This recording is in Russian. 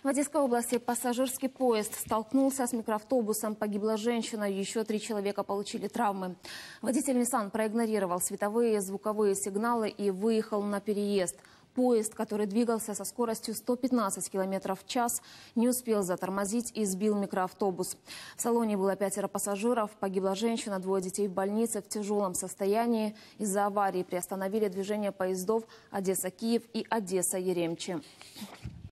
В Одесской области пассажирский поезд столкнулся с микроавтобусом. Погибла женщина, еще 3 человека получили травмы. Водитель Nissan проигнорировал световые и звуковые сигналы и выехал на переезд. Поезд, который двигался со скоростью 115 км в час, не успел затормозить и сбил микроавтобус. В салоне было 5 пассажиров. Погибла женщина, 2 детей в больнице в тяжелом состоянии. Из-за аварии приостановили движение поездов Одесса-Киев и Одесса-Еремчи.